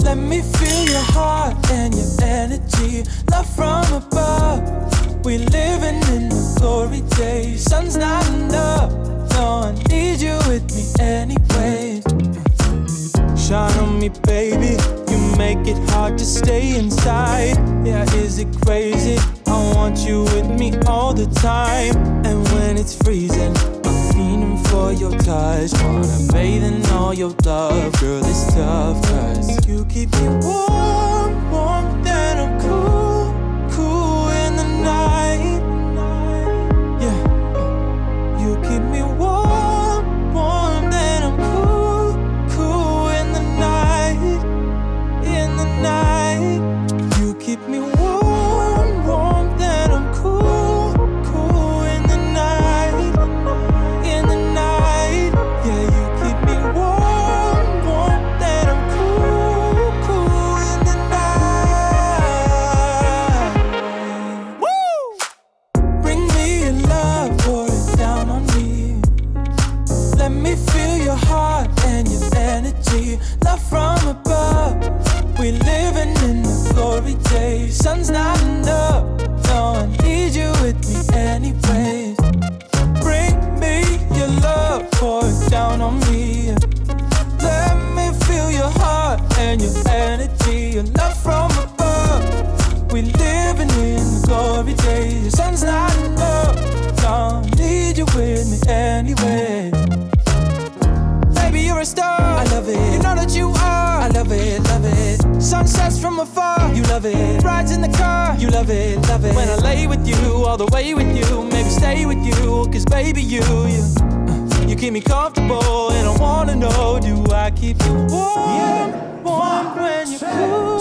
Let me feel your heart and your energy. Love from above. We living in the glory days. Sun's not enough. No, I need you with me anyways. Shine on me, baby. You make it hard to stay inside. Yeah, is it crazy? I want you with me all the time. And when it's freezing, I'm fiending for your touch. Wanna bathe in all your love. Girl, it's tough, cause you keep me warm, warm, then I'm cool, cool in the night. Yeah, you keep me warm, warm, then I'm cool, cool in the night. In the night, you keep me warm, warm, then I'm cool, cool in the night. In the night, yeah, you keep me warm, warm, then I'm cool, cool in the night. Woo! Bring me your love, pour it down on me. Let me feel your heart and your energy. Love from above. We living in the glory days. Sun's not enough. No, I need you with me anyways. Bring me your love, pour it down on me. Let me feel your heart and your energy. Your love from above. We living in the glory days. Sun's not enough. No, I need you with me anyway. Baby, you're a star. I love it. You know that you are. I love it, love it. Sunsets from afar. You love it. Rides in the car. You love it, love it. When I lay with you, all the way with you, maybe stay with you, cause baby you keep me comfortable. And I wanna know, do I keep you warm, warm when you're cool?